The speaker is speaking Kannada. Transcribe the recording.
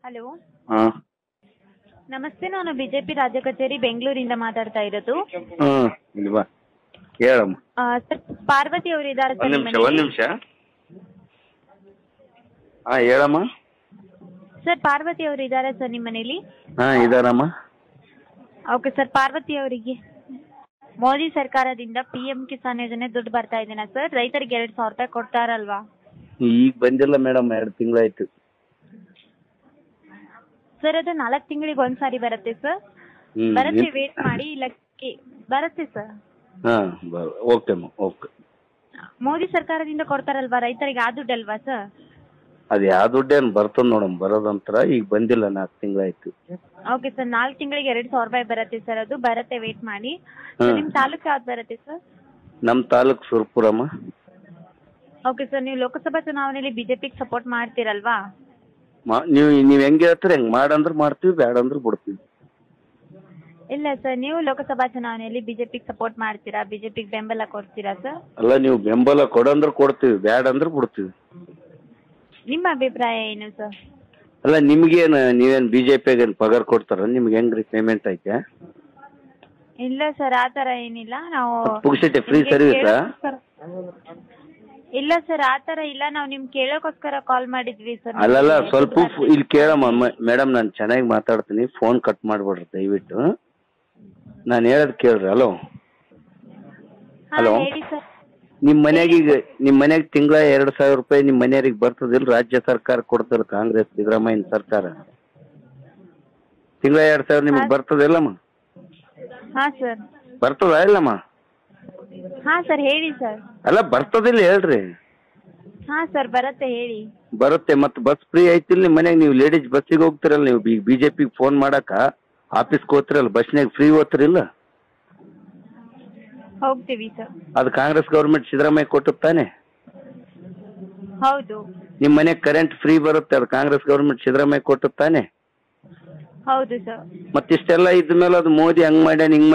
ಹಲೋ, ಹಾಂ ನಮಸ್ತೆ. ನಾನು ಬಿಜೆಪಿ ರಾಜ್ಯ ಕಚೇರಿ ಬೆಂಗಳೂರಿಂದ ಮಾತಾಡ್ತಾ ಇರೋದು. ಹಾಂ ಇಲ್ಲಿ ಬಾ ಹೇಳಮ್ಮ. ಸರ್, ಪಾರ್ವತಿ ಅವರು ಇದ್ದಾರೆ ಸರ್ ಒಂದು ನಿಮ್ಮ ನಿಮಿಷ ಮನೇಲಿ? ಹಾಂ ಹೇಳಮ್ಮ. ಸರ್, ಪಾರ್ವತಿ ಅವರು ಇದ್ದಾರೆ ಸರ್ ನಿಮ್ಮ ಮನೇಲಿ? ಹಾಂ ಇದಾರಮ್ಮ. ಓಕೆ ಸರ್, ಪಾರ್ವತಿ ಅವರಿಗೆ ಮೋದಿ ಸರ್ಕಾರದಿಂದ PM ಕಿಸಾನ್ ಯೋಜನೆ ದುಡ್ಡು ಬರ್ತಾ ಇದೆನಾ ಸರ್? ರೈತರಿಗೆ 2,000 ರೂಪಾಯಿ ಕೊಡ್ತಾರಲ್ವಾ? ಈಗ ಬಂದಿಲ್ಲ ಮೇಡಮ್, 2 ತಿಂಗಳಾಯ್ತು. ಸರ್, ಅದು 4 ತಿಂಗಳಿಗೆ ಒಂದ್ಸಾರಿ ಬರುತ್ತೆ ಸರ್. ಹ್ಞೂ ಬರುತ್ತೆ, ವೇಟ್ ಮಾಡಿ. ಇಲ್ಲ ಬರುತ್ತೆ ಸರ್. ಹಾಂ ಓಕೆ ಅಮ್ಮ, ಓಕೆ. ಮೋದಿ ಸರ್ಕಾರದಿಂದ ಕೊಡ್ತಾರಲ್ವಾ ರೈತರಿಗೆ, ಆ ದುಡ್ಡಲ್ವಾ ಸರ್? ಅದು ಯಾವ ದುಡ್ಡೇನು ಬರ್ತದೆ ನೋಡಮ್ಮ, ಬರೋದಂತರ ಈಗ ಬಂದಿಲ್ಲ, 4 ತಿಂಗಳಾಯ್ತು. ಓಕೆ ಸರ್, 4 ತಿಂಗಳಿಗೆ 2,000 ರೂಪಾಯಿ ಬರುತ್ತೆ ಸರ್. ಅದು ಬರುತ್ತೆ, ವೇಟ್ ಮಾಡಿ. ನಿಮ್ಮ ತಾಲೂಕು ಯಾವ್ದು ಬರುತ್ತೆ ಸರ್? ನಮ್ಮ ತಾಲೂಕು ಸುರ್ಪುರಮ್ಮ. ಓಕೆ ಸರ್, ನೀವು ಲೋಕಸಭಾ ಚುನಾವಣೆಯಲ್ಲಿ ಬಿಜೆಪಿಗೆ ಸಪೋರ್ಟ್ ಮಾಡ್ತೀರಲ್ವಾ? ನೀವು ಹೆಂಗೆ ಹೇಳ್ತೀರಿ ಹೆಂಗೆ, ಮಾಡಂದ್ರೆ ಮಾಡ್ತೀವಿ, ಬೇಡ ಅಂದ್ರೆ ಬಿಡ್ತೀವಿ. ಇಲ್ಲ ಸರ್, ನೀವು ಲೋಕಸಭಾ ಚುನಾವಣೆಯಲ್ಲಿ ಬಿಜೆಪಿಗೆ ಸಪೋರ್ಟ್ ಮಾಡ್ತೀರಾ? ಬಿಜೆಪಿಗೆ ಬೆಂಬಲ ಕೊಡ್ತೀರಾ ಸರ್? ಅಲ್ಲ, ನೀವು ಬೆಂಬಲ ಕೊಡಂದ್ರೆ ಕೊಡ್ತೀವಿ, ಬೇಡ ಅಂದ್ರೆ ಬಿಡ್ತೀವಿ. ನಿಮ್ಮ ಅಭಿಪ್ರಾಯ ಏನು ಸರ್? ಅಲ್ಲ, ನಿಮ್ಗೇನು ನೀವೇನು BJP ಪಗಾರ ಕೊಡ್ತಾರ? ನಿಮ್ಗೆ ಹೆಂಗ್ರಿ ಪೇಮೆಂಟ್ ಐತೆ? ಇಲ್ಲ ಸರ್, ಆ ಥರ ಏನಿಲ್ಲ. ನಾವು ಪುಗ್ಸಿಟ್ಟೆ ಫ್ರೀ ಸರ್ವಿಸಾ? ಇಲ್ಲ ಸರ್, ಆ ಥರ ಇಲ್ಲ. ನಾವು ನಿಮ್ಗೆ ಕೇಳೋಕ್ಕೋಸ್ಕರ ಕಾಲ್ ಮಾಡಿದ್ವಿ ಸರ್. ಅಲ್ಲಲ್ಲ, ಸ್ವಲ್ಪ ಇಲ್ಲಿ ಕೇಳಮ್ಮ ಮೇಡಮ್, ನಾನು ಚೆನ್ನಾಗಿ ಮಾತಾಡ್ತೀನಿ, ಫೋನ್ ಕಟ್ ಮಾಡ್ಬಿಡ್ರಿ ದಯವಿಟ್ಟು. ನಾನು ಹೇಳೋದು ಕೇಳ್ರಿ. ಹಲೋ ಹಲೋ, ಹೇಳಿ ಸರ್. ನಿಮ್ಮ ಮನೆಯಾಗ ತಿಂಗಳ 2,000 ರೂಪಾಯಿ ನಿಮ್ಮ ಮನೆಯವ್ರಿಗೆ ಬರ್ತದಿಲ್ಲ? ರಾಜ್ಯ ಸರ್ಕಾರ ಕೊಡ್ತಾರೆ, ಕಾಂಗ್ರೆಸ್ ಸಿದ್ದರಾಮಯ್ಯನ ಸರ್ಕಾರ. ತಿಂಗಳ 2,000 ನಿಮ್ಗೆ ಬರ್ತದಿಲ್ಲಮ್ಮ? ಹಾಂ ಸರ್. ಬರ್ತದ ಇಲ್ಲಮ್ಮ? ಹಾಂ ಸರ್, ಹೇಳಿ ಸರ್. ಅಲ್ಲ, ಬರ್ತದಿಲ್ಲ ಹೇಳ್ರಿ. ಹಾಂ ಸರ್, ಬರುತ್ತೆ, ಹೇಳಿ. ಬರುತ್ತೆ. ಮತ್ತೆ ಬಸ್ ಫ್ರೀ ಐತಿಲ್ಲ ನಿಮ್ಮ ಮನೆಯಾಗ? ನೀವು ಲೇಡೀಸ್ ಬಸ್ಸಿಗೆ ಹೋಗ್ತಿರಲ್ಲ, ನೀವು BJP ಫೋನ್ ಮಾಡಕ ಆಫೀಸ್ಗೆ ಹೋಗ್ತಿರಲ್ಲ, ಬಸ್ನಾಗ ಫ್ರೀ ಹೋಗ್ತಿರಿಲ್ಲ? ಹೋಗ್ತೀವಿ ಸರ್. ಅದು ಕಾಂಗ್ರೆಸ್ ಗೌರ್ಮೆಂಟ್ ಸಿದ್ದರಾಮಯ್ಯ ಕೊಟ್ಟದ್ ತಾನೆ? ಹೌದು. ನಿಮ್ಮ ಮನೆಗೆ ಕರೆಂಟ್ ಫ್ರೀ ಬರುತ್ತೆ, ಅದು ಕಾಂಗ್ರೆಸ್ ಗೌರ್ಮೆಂಟ್ ಸಿದ್ದರಾಮಯ್ಯ ಕೊಟ್ಟದ್ ತಾನೆ? ಹೌದು ಸರ್. ಮತ್ತಿಷ್ಟೆಲ್ಲ ಇದ್ದ ಮೇಲೆ ಅದು ಮೋದಿ ಹಂಗ್ ಮಾಡ್ಯಾನ ಹಿಂಗ್